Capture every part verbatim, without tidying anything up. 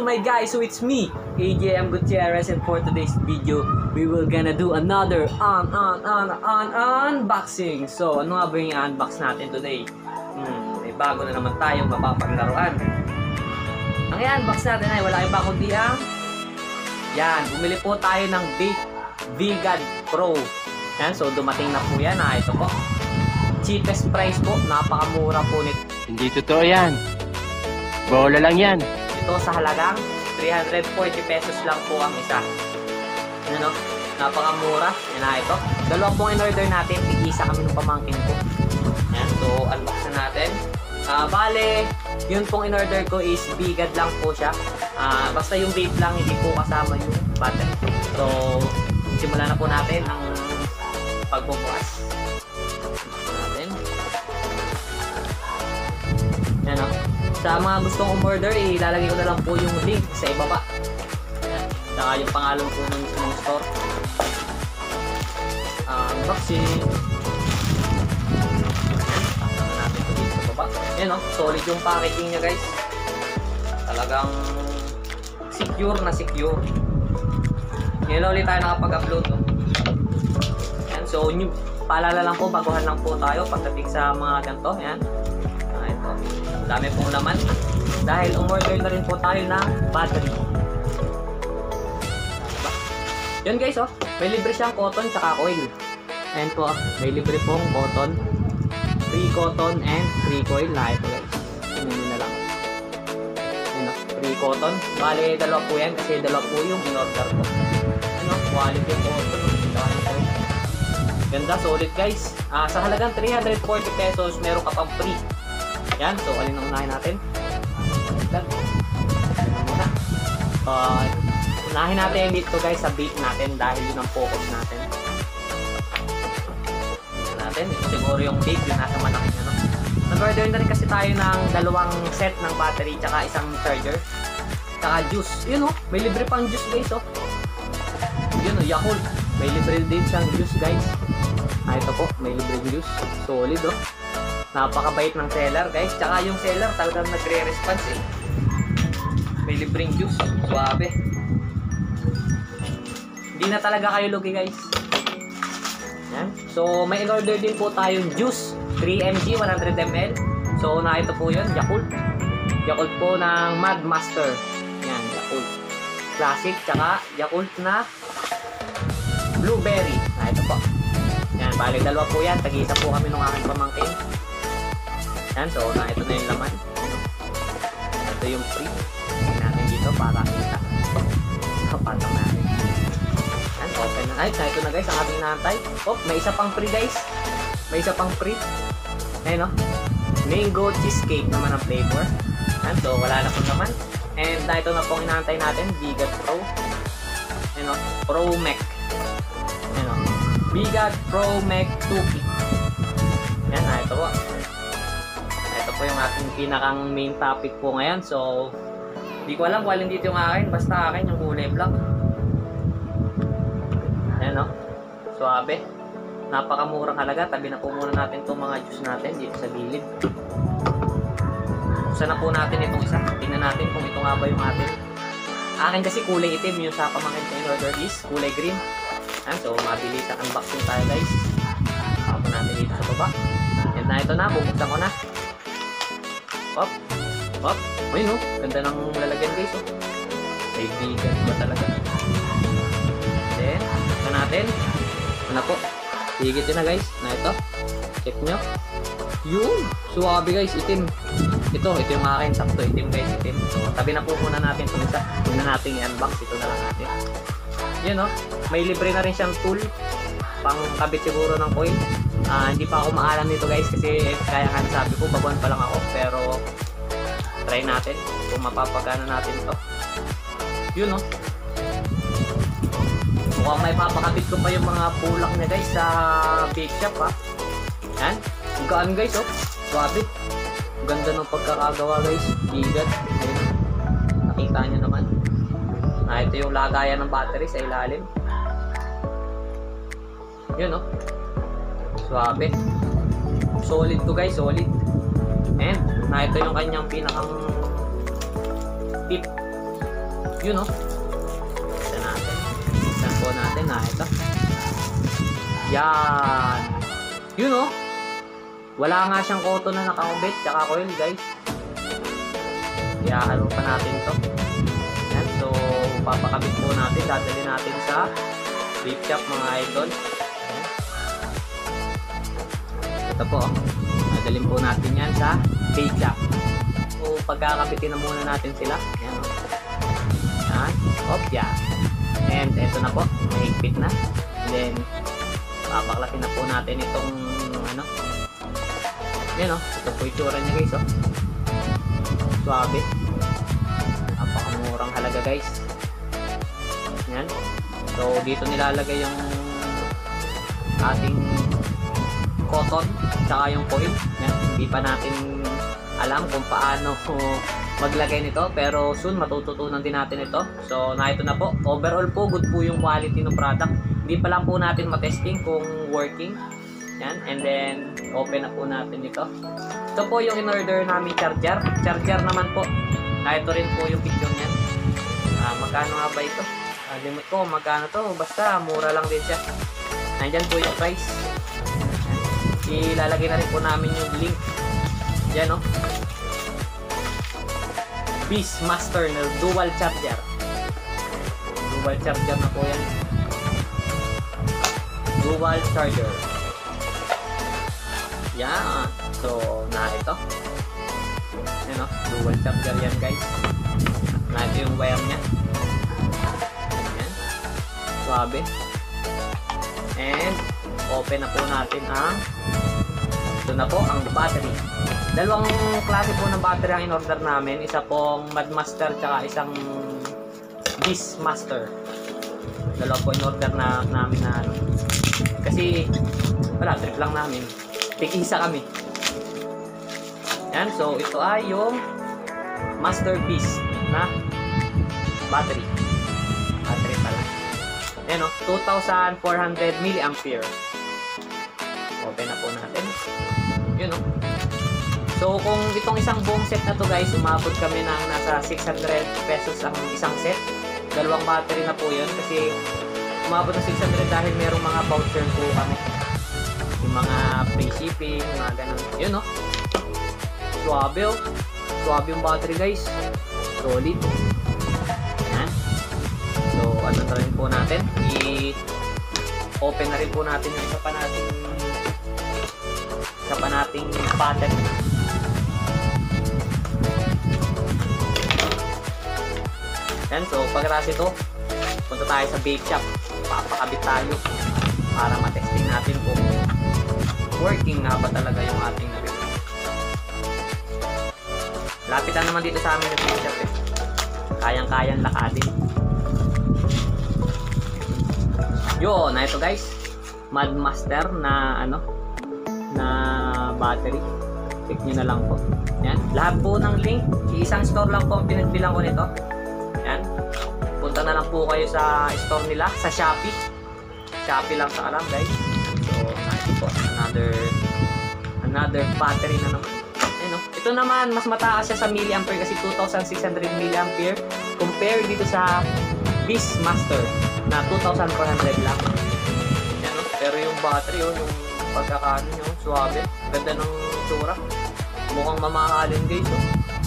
to my guys, so it's me, A J M Gutierrez, and for today's video, we will gonna do another on, on, on, on, unboxing. So, ano nga ba yung unbox natin today? Hmm, may bago na naman tayong mapapaglaruan. Ang i-unbox natin ay wala yung bakong diang. Yan, bumili po tayo ng Bake Vegan Pro. Yan, so dumating na po yan. Ah, ito po. Cheapest price po, napakamura po nito. Hindi totoo yan. Bola lang yan. Ito sa halagang three hundred forty pesos lang po ang isa. Ano, napakamura. Yan na ito. Dalawa pong in-order natin. Tig-isa kami ng pamangkin ko. Yan, so unbox na natin. Uh, bale, yun pong in-order ko is vegan lang po siya. Uh, basta yung vape lang, hindi po kasama yung battery. So, simulan na po natin ang pagbubukas. Natin. Yan o. Sa mga gustong umorder, ilalagay ko na lang po yung link sa ibaba. Yan. Saka yung pangalan po ng mismong store. Unboxing. Yan o, solid yung packaging niya guys. Talagang secure na secure. Ngayon ulit tayo nakapag-upload no? Yan, so new, paalala lang po, baguhan lang po tayo pagdating sa mga ganito. Yan, ah, ito, dami pong laman dahil umorder na rin po tayo ng battery. Yan guys oh, may libre siyang cotton tsaka coil. Ayan po, may libre pong cotton, free cotton and free coil na ito guys. Hindi na lang. Ayan o, free cotton. Bale, dalawa po yan kasi dalawa po yung in-order ko. Ano, quality cotton. Ganda, solid guys. Ah, sa halagang three hundred forty pesos, meron ka pang free. Yan, so alin ang unahin natin? Muna. Uh, unahin natin dito guys sa bait natin dahil yun ang focus natin. Natin. Ito siguro yung big yung nasa malaki niya, no? Nag-order na rin kasi tayo ng dalawang set ng battery tsaka isang charger tsaka juice. Yun o, may libre pang juice guys o. Yun o, Yakult. May libre din siyang juice guys. Ah, ito po, may libre juice. Solid o. Napakabait ng seller guys. Tsaka yung seller talagang nagre-response eh. May libreng juice. Suabe. Hindi na talaga kayo lugi guys. Yan. So, may in-order din po tayong juice, three milligrams, one hundred milliliters. So, na ito po yun, Yakult. Yakult po ng Mad Master. Yan, Yakult Classic, tsaka Yakult na Blueberry. Na ito po. Yan, bali dalawa po yan. Tag-isa po kami nung aking pamangkin. Yan, so, na ito na yung laman. Ito yung free. Tingnan natin dito para kita. Patang natin. Open na. Ay, ito na guys, ang ating naantay. Oh, may isa pang free guys. May isa pang free. Ayun o. Mango cheesecake naman ang flavor. Ayan, so wala na po naman. And uh, ito na pong inaantay natin, Vegan Pro. Ayun o, Pro Mech. Ayun o, Vegan Pro Mech two P. Yan, ah, ito po. Ito po yung ating pinakang main topic po ngayon. So, di ko alam kung alin dito yung akin. Basta akin yung kulay black. Ayan o, suabe. Napakamurang halaga. Tabi na po muna natin itong mga juice natin dito sa gilid. Buksan na po natin itong isa. Tingnan natin kung ito nga ba yung atin. Akin kasi kulay itim, yung sa pamangkin ko in-order is kulay green. Ayan, so mabilis ang unboxing tayo guys. Tapos natin dito sa baba. And na ito na, bubuksan ko na. Pop, pop. Ayun o, ganda ng lalagyan guys o. May vegan ba talaga? Then, natin ano po, higitin na guys na ito, check nyo yun, suwabe guys, itim ito, ito yung akin, sakto itim guys, itim. So tabi na po muna natin itong isa, muna natin i-unbox, ito na lang natin yun o, may libre na rin siyang tool pang kabit siguro ng coil. Uh, hindi pa ako maalam nito guys kasi kaya nga sabi ko, baguhan pa lang ako, pero try natin kung mapapagana natin ito. Yun o, mukhang may papakabit ko pa yung mga bulak niya guys sa bake shop ha. Yan, ang gaan guys oh, swabe. Ganda ng pagkakagawa guys, bigat. Ayun. Nakita nyo naman. Ah, ito yung lagayan ng battery sa ilalim. Yun oh, swabe. Solid to guys, solid. And na ito yung kanyang pinakang tip Yun o. Isa natin. Isan po natin na ito. Yan. Yun o. Wala nga siyang cotton na nakakabit tsaka coil guys. Iahalo pa natin to. Yan. So, papakabit po natin. Dadali natin sa vape shop mga idol. Yan. Ito po. Dadalhin po natin yan sa vape shop. So, pagkakabitin na muna natin sila. Yan o. Yan. Hop, yan. And ito na po. Mahigpit na. And then, papaklasin na po natin itong ano. Yan o. Ito po itsura niya guys o. Suabe. Napakamurang halaga guys. Yan. So, dito nilalagay yung ating cotton tsaka yung coil. Yan. Hindi pa natin alam kung paano maglagay nito, pero soon matututunan din natin ito. So, na ito na po. Overall po, good po yung quality ng product. Hindi pa lang po natin matesting kung working. Yan. And then, open na po natin ito. Ito po yung in-order namin charger. Charger naman po. Na ito rin po yung picture niyan. Ah, magkano nga ba ito? Ah, limit ko, magkano to? Basta, mura lang din siya. Nandyan po yung price. Yan. Ilalagay na rin po namin yung link. Yan o. Beastmaster na dual charger. Dual charger na po yan. Dual charger. Yan. So, na ito. Yan o. Dual charger yan guys. Na ito yung wire nya. Yan. Suabe. And, open na po natin ang ito na po ang battery. Dalawang klase po ng battery ang in-order namin. Isa pong Madmaster tsaka isang Beastmaster. Dalawa po in-order na namin na ano. Kasi wala, trip lang namin. Tig-isa kami. Yan, so ito ay yung Master Beast na battery. Battery pala. Yan o, two thousand four hundred milliampere. Open na po natin. Yun o. So, kung itong isang buong set na to guys, umabot kami ng nasa six hundred pesos ang isang set. Dalawang battery na po yun kasi umabot ng six hundred dahil merong mga voucher po kami. Yung mga free shipping, mga ganun. Yun o. Suabe o. Suabe yung battery guys. Solid. Yan. So, ano na rin po natin? I-open na rin po natin yung isa pa natin isa pa nating pattern. Yan, so pagkatapos ito, punta tayo sa vape shop. Papakabit tayo para matesting natin kung working nga ba talaga yung ating vape. Lapitan naman dito sa amin yung vape shop eh. Kayang-kayang lakadin. Yun, na ito guys. Madmaster na ano, na battery. Check nyo na lang po. Yan. Lahat po ng link, isang store lang po ang pinagbilang ko nito. Yan. Punta na lang po kayo sa store nila, sa Shopee. Shopee lang sa alam guys. So, ito po. Another another battery na naman. Ayan, oh. Ito naman, mas mataas siya sa milliampere kasi two thousand six hundred milliampere compare dito sa Beastmaster na two thousand four hundred lang. Ayan, oh. Pero yung battery, oh, yung pagkakaano nyo, suabe. Ganda ng tsura. Mukhang mamahalin guys, oh.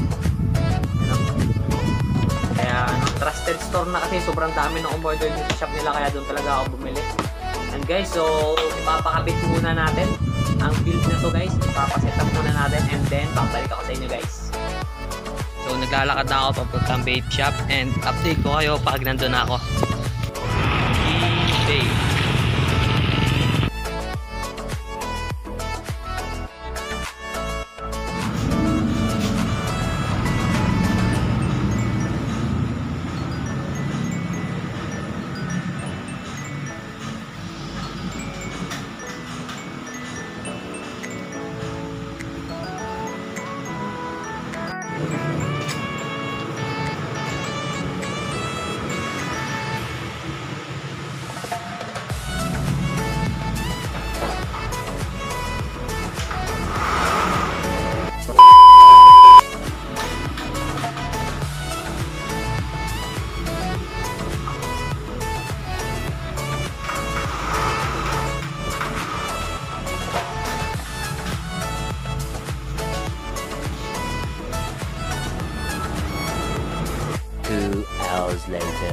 Kaya ano, trusted store na kasi sobrang dami ng umorder dito sa shop nila kaya doon talaga ako bumili. And guys, so ipapakabit muna natin ang build na to guys. Ipapaset up muna natin and then babalik ako sa inyo guys. So naglalakad na ako papuntang vape shop and update ko kayo pag nandun na ako. eBay.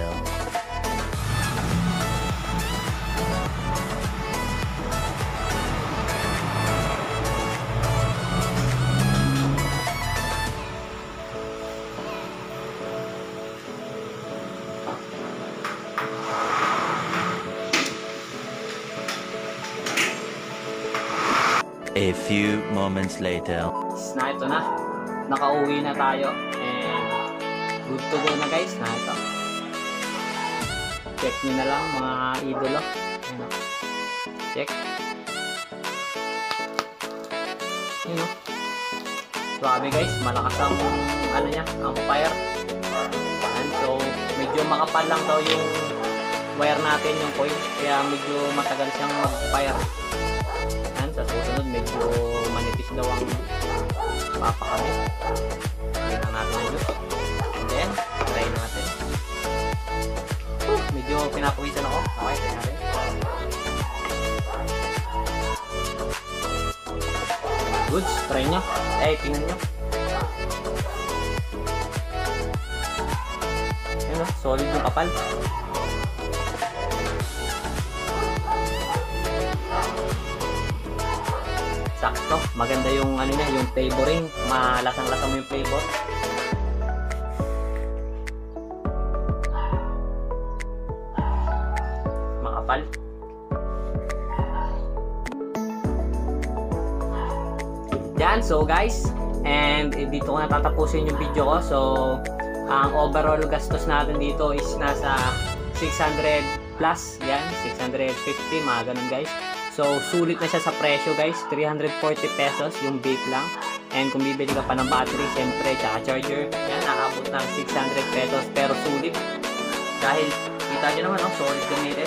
later. A few moments later. Na ito na. Nakauwi na tayo. And good to go na guys. Na ito. Check nyo na lang mga idolo. Ayan o. Check. Ayan o. Swabe guys. Malakas ang ano niya. Ang fire. And so medyo makapal lang daw yung wire natin, yung coil. Kaya medyo matagal siyang mag-fire. Sa susunod medyo manipis daw ang papakamit. Tingnan natin yung juice. And then, try natin. Uh, medyo pinapawisan ako. Okay, try natin. Goods, try nyo. Eh, tingnan nyo. Ayan o, solid yung kapal. Sakto, maganda yung ano niya, yung flavoring, malasang-lasa mo yung flavor. Makapal. Yan, so guys, and eh, dito ko natatapusin yung video ko. So, ang overall gastos natin dito is nasa six hundred plus, yan, six hundred fifty, mga ganun guys. So, sulit na siya sa presyo guys, three hundred forty pesos yung vape lang. And kung bibili ka pa ng battery, syempre, tsaka charger, yan, nakabot ng six hundred pesos, pero sulit. Dahil, kita nyo naman, oh, solid gamitin.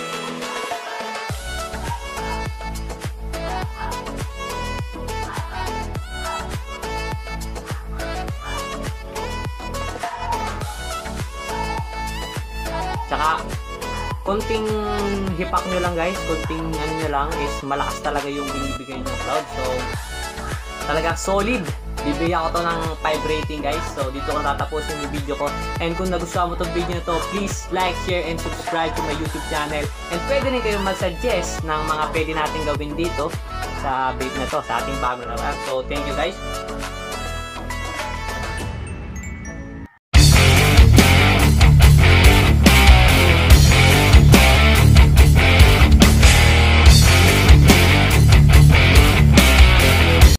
Tsaka, konting hipak nyo lang guys, konting ano nyo lang is malakas talaga yung binibigay nyo cloud. So, talaga solid. Bibigyan ko to ng five rating guys. So, dito ko tatapusin yung video ko. And kung nagustuhan mo tong video na to, please like, share, and subscribe to my YouTube channel. And pwede rin kayong mag-suggest ng mga pwede natin gawin dito sa vape na to, sa ating bago na. So, thank you guys.